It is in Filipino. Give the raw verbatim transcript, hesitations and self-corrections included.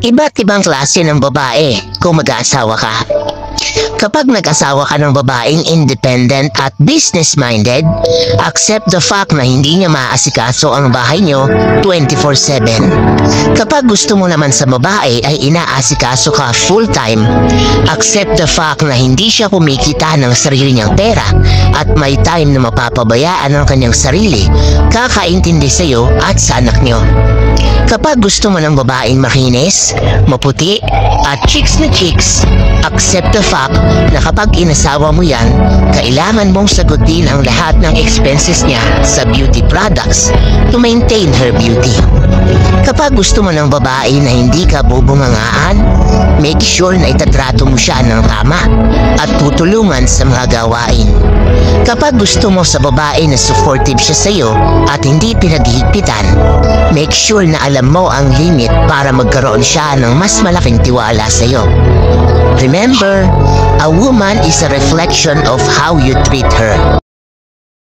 Iba't ibang klase ng babae kung mag-aasawa ka. Kapag nag-asawa ka ng babaeng independent at business-minded, accept the fact na hindi niya maaasikaso ang bahay niyo twenty-four seven. Kapag gusto mo naman sa babae ay inaasikaso ka full-time, accept the fact na hindi siya kumikita ng sarili niyang pera at may time na mapapabayaan ang kanyang sarili, kakaintindi sa iyo at sa anak niyo. Kapag gusto mo ng babaeng makinis, maputi, at chicks na chicks, accept the fact na kapag inasawa mo yan, kailangan mong sagutin ang lahat ng expenses niya sa beauty products to maintain her beauty. Kapag gusto mo ng babae na hindi ka bubungangaan, make sure na itatrato mo siya ng tama at tutulungan sa mga gawain. Kapag gusto mo sa babae na supportive siya sa iyo at hindi pinaghihigpitan, make sure na alam mo ang limit para magkaroon siya ng mas malaking tiwala sa iyo. Remember, a woman is a reflection of how you treat her.